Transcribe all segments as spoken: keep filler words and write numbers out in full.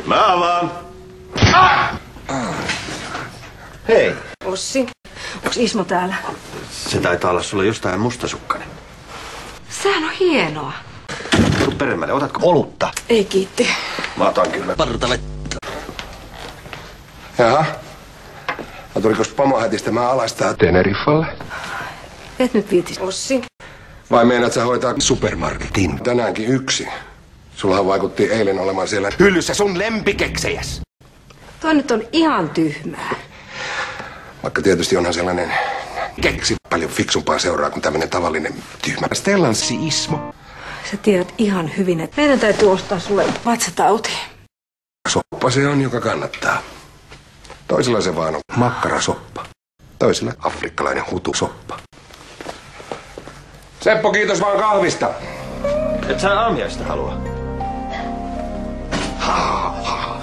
Mä avaan. Ah! Hei. Ossi, onks Ismo täällä? Se taitaa olla sulle jostain mustasukkainen. Sehän on hienoa. Tuu peremmälle, otatko olutta? Ei kiitti. Mä otan kyllä partavettä. Jaha. Ja tulikos pomohätistä mä alastaa Teneriffalle? Et nyt viitis. Ossi. Vai meinaat sä hoitaa supermarketin? Tänäänkin yksi. Sullahan vaikutti eilen olemaan siellä hyllyssä sun lempikeksejäs. Toi nyt on ihan tyhmää. Vaikka tietysti onhan sellainen keksi paljon fiksumpaa seuraa kuin tämmönen tavallinen tyhmä. Stellansi Ismo. Sä tiedät ihan hyvin, että meidän täytyy ostaa sulle vatsatauti. Soppa se on, joka kannattaa. Toisella se vaan on makkarasoppa. Toisella afrikkalainen hutusoppa. Seppo, kiitos vaan kahvista. Et sä aamiaista halua? Ha, ha.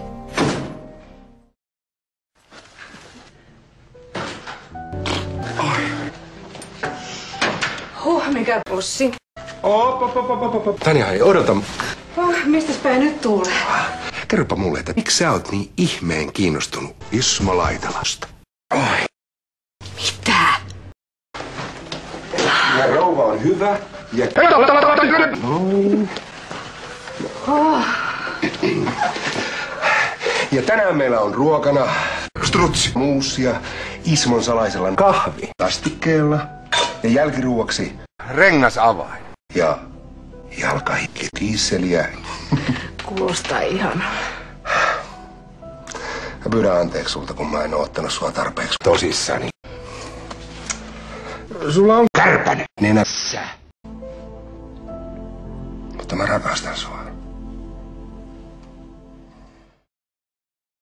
Huh, mikä Ossi. Op, op, op, op, op. Tanja, hei, odota. Oh, mistäs päin nyt tuulee? Kerropa mulle, että miksi sä oot niin ihmeen kiinnostunut Ismo Laitalasta? Oi. Mitä? Ja rouva on hyvä. Ja... Oh. Ja tänään meillä on ruokana strutsi, muus ja Ismon salaisella kahvi tastikkeella. Ja jälkiruuaksi rengasavain. Ja jalkahikki kiisseliä. Kuulostaa ihanaa. Mä pyydän anteeksi sulta, kun mä en oo ottanut sua tarpeeksi tosissani. Sulla on kärpänen nenässä. Mutta mä rakastan sua.